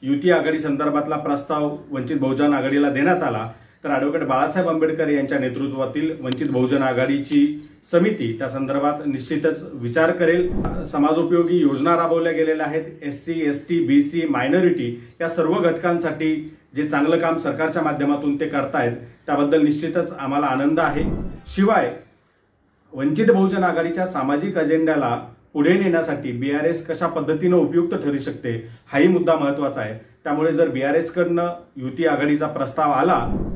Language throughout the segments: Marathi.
युती आघाडी संदर्भातला प्रस्ताव वंचित बहुजन आघाडीला देण्यात आला, तर ॲडव्होकेट बाळासाहेब आंबेडकर यांच्या नेतृत्वातील वंचित बहुजन आघाडीची समिती त्या संदर्भात निश्चितच विचार करेल। समाजोपयोगी योजना राबवल्या गेलेल्या आहेत। SC, ST, BC, मायनॉरिटी या सर्व घटकांसाठी जे चांगलं काम सरकारच्या माध्यमातून ते करतायत त्याबद्दल निश्चितच आम्हाला आनंद आहे। शिवाय वंचित बहुजन आघाडीच्या सामाजिक अजेंड्याला पुढे नेण्यासाठी BRS कशा पद्धतीने उपयुक्त ठरू शकते हाही मुद्दा महत्त्वाचा आहे। त्यामुळे जर BRS कडनं युती आघाडीचा प्रस्ताव आला,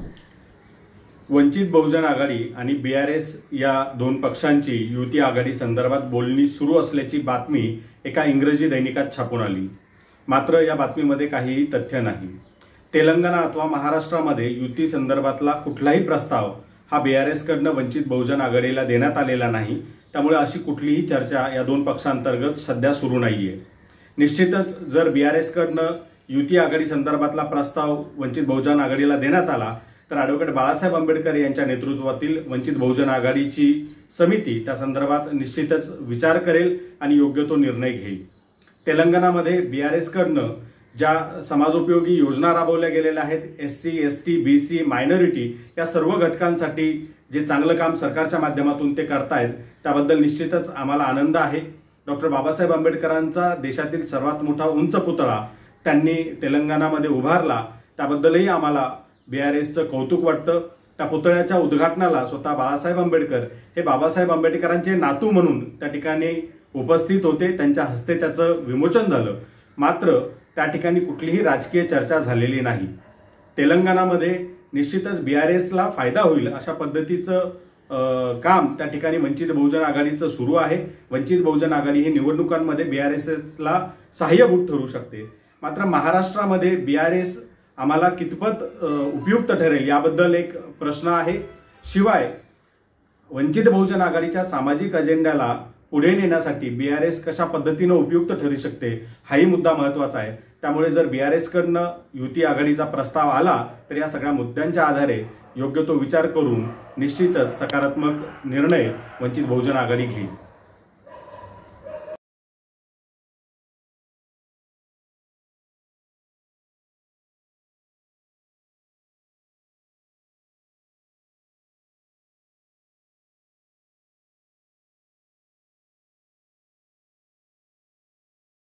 वंचित बहुजन आघाडी आणि BRS या दोन पक्षांची युती आघाडी संदर्भात बोलणी सुरू असल्याची बातमी एका इंग्रजी दैनिकात छापून आली। मात्र या बातमीमध्ये काहीही तथ्य नाही। तेलंगणा अथवा महाराष्ट्रामध्ये युती संदर्भातला कुठलाही प्रस्ताव हा BRS कडनं वंचित बहुजन आघाडीला देण्यात आलेला नाही। त्यामुळे अशी कुठलीही चर्चा या दोन पक्षांतर्गत सध्या सुरू नाहीये। निश्चितच जर BRS कडनं युती आघाडी संदर्भातला प्रस्ताव वंचित बहुजन आघाडीला देण्यात आला, तर ॲडव्होकेट बाळासाहेब आंबेडकर यांच्या नेतृत्वातील वंचित बहुजन आघाडीची समिती त्या संदर्भात निश्चितच विचार करेल आणि योग्य तो निर्णय घेईल। तेलंगणामध्ये BRS कडनं ज्या समाजोपयोगी योजना राबवल्या गेलेल्या आहेत, SC, ST, BC, मायनॉरिटी या सर्व घटकांसाठी जे चांगलं काम सरकारच्या माध्यमातून ते करतायत त्याबद्दल निश्चितच आम्हाला आनंद आहे। डॉक्टर बाबासाहेब आंबेडकरांचा देशातील सर्वात मोठा उंच पुतळा त्यांनी तेलंगणामध्ये उभारला, त्याबद्दलही आम्हाला BRSचं कौतुक वाटतं। त्या पुतळ्याच्या उद्घाटनाला स्वतः बाळासाहेब आंबेडकर हे बाबासाहेब आंबेडकरांचे नातू म्हणून त्या ठिकाणी उपस्थित होते, त्यांच्या हस्ते त्याचं विमोचन झालं। मात्र त्या ठिकाणी कुठलीही राजकीय चर्चा झालेली नाही। तेलंगणामध्ये निश्चितच BRSला फायदा होईल अशा पद्धतीचं काम त्या ठिकाणी वंचित बहुजन आघाडीचं सुरू आहे। वंचित बहुजन आघाडी ही निवडणुकांमध्ये BRSला सहाय्यभूत ठरू शकते। मात्र महाराष्ट्रामध्ये BRS आम्हाला कितपत उपयुक्त ठरेल याबद्दल एक प्रश्न आहे। शिवाय वंचित बहुजन आघाडीच्या सामाजिक अजेंड्याला पुढे नेण्यासाठी BRS कशा पद्धतीने उपयुक्त ठरू शकते हाही मुद्दा महत्त्वाचा आहे। त्यामुळे जर BRS कडनं युती आघाडीचा प्रस्ताव आला, तर या सगळ्या मुद्द्यांच्या आधारे योग्य तो विचार करून निश्चितच सकारात्मक निर्णय वंचित बहुजन आघाडी घेईल।